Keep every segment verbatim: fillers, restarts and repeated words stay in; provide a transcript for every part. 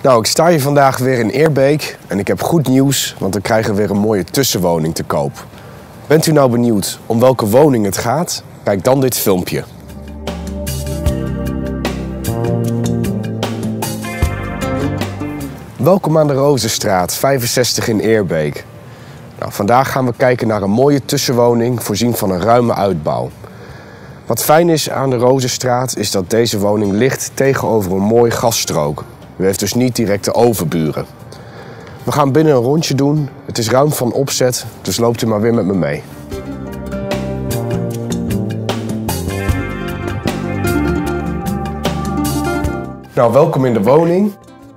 Nou, ik sta hier vandaag weer in Eerbeek en ik heb goed nieuws, want we krijgen weer een mooie tussenwoning te koop. Bent u nou benieuwd om welke woning het gaat? Kijk dan dit filmpje. Welkom aan de Rozenstraat, vijfenzestig in Eerbeek. Nou, vandaag gaan we kijken naar een mooie tussenwoning, voorzien van een ruime uitbouw. Wat fijn is aan de Rozenstraat is dat deze woning ligt tegenover een mooi gasstrook. U heeft dus niet direct de overburen. We gaan binnen een rondje doen. Het is ruim van opzet, dus loopt u maar weer met me mee. Nou, welkom in de woning.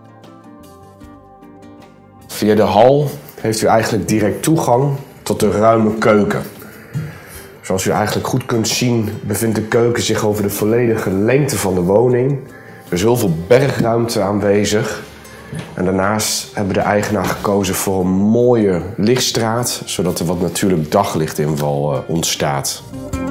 Via de hal heeft u eigenlijk direct toegang tot de ruime keuken. Zoals u eigenlijk goed kunt zien bevindt de keuken zich over de volledige lengte van de woning. Er is heel veel bergruimte aanwezig. En daarnaast hebben de eigenaar gekozen voor een mooie lichtstraat, zodat er wat natuurlijk daglichtinval ontstaat.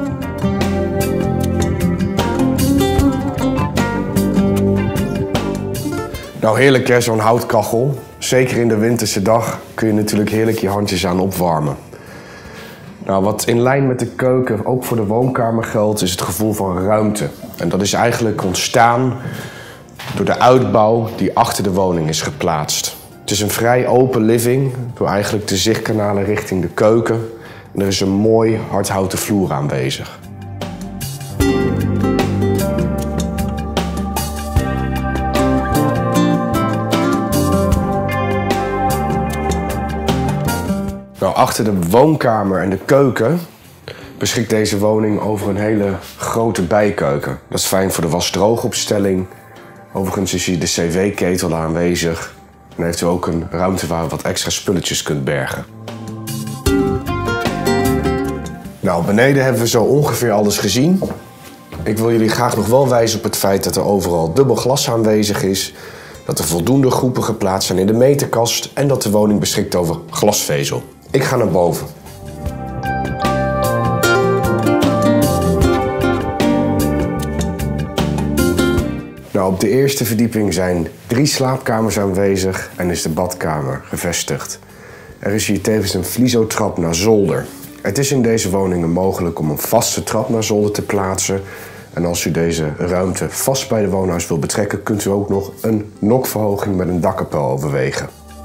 Nou, heerlijk hè, zo'n houtkachel. Zeker in de winterse dag kun je natuurlijk heerlijk je handjes aan opwarmen. Nou, wat in lijn met de keuken ook voor de woonkamer geldt, is het gevoel van ruimte. En dat is eigenlijk ontstaan door de uitbouw die achter de woning is geplaatst. Het is een vrij open living, door eigenlijk de zichtkanalen richting de keuken. En er is een mooi hardhouten vloer aanwezig. Nou, achter de woonkamer en de keuken beschikt deze woning over een hele grote bijkeuken. Dat is fijn voor de was-droogopstelling. Overigens is hier de cv-ketel aanwezig. En heeft u ook een ruimte waar u wat extra spulletjes kunt bergen. Nou, beneden hebben we zo ongeveer alles gezien. Ik wil jullie graag nog wel wijzen op het feit dat er overal dubbel glas aanwezig is. Dat er voldoende groepen geplaatst zijn in de meterkast. En dat de woning beschikt over glasvezel. Ik ga naar boven. Nou, op de eerste verdieping zijn drie slaapkamers aanwezig en is de badkamer gevestigd. Er is hier tevens een vliezotrap naar zolder. Het is in deze woningen mogelijk om een vaste trap naar zolder te plaatsen. En als u deze ruimte vast bij de woonhuis wil betrekken, kunt u ook nog een nokverhoging met een dakkapel overwegen.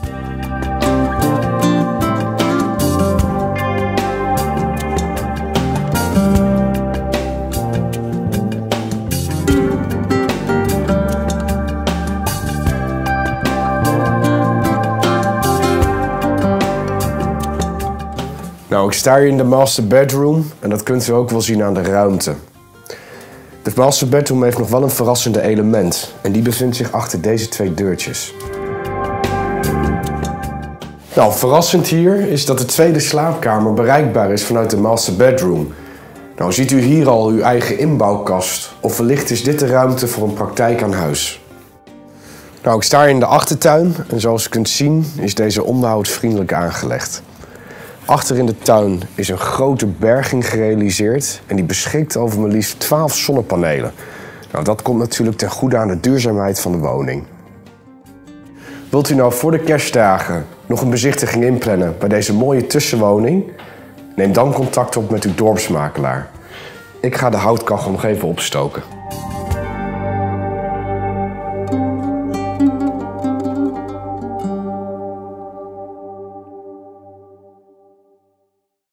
Nou, ik sta hier in de master bedroom en dat kunt u ook wel zien aan de ruimte. De master bedroom heeft nog wel een verrassende element en die bevindt zich achter deze twee deurtjes. Nou, verrassend hier is dat de tweede slaapkamer bereikbaar is vanuit de master bedroom. Nou, ziet u hier al uw eigen inbouwkast of wellicht is dit de ruimte voor een praktijk aan huis. Nou, ik sta hier in de achtertuin en zoals u kunt zien is deze onderhoudsvriendelijk aangelegd. Achter in de tuin is een grote berging gerealiseerd en die beschikt over maar liefst twaalf zonnepanelen. Nou, dat komt natuurlijk ten goede aan de duurzaamheid van de woning. Wilt u nou voor de kerstdagen nog een bezichtiging inplannen bij deze mooie tussenwoning? Neem dan contact op met uw dorpsmakelaar. Ik ga de houtkachel nog even opstoken.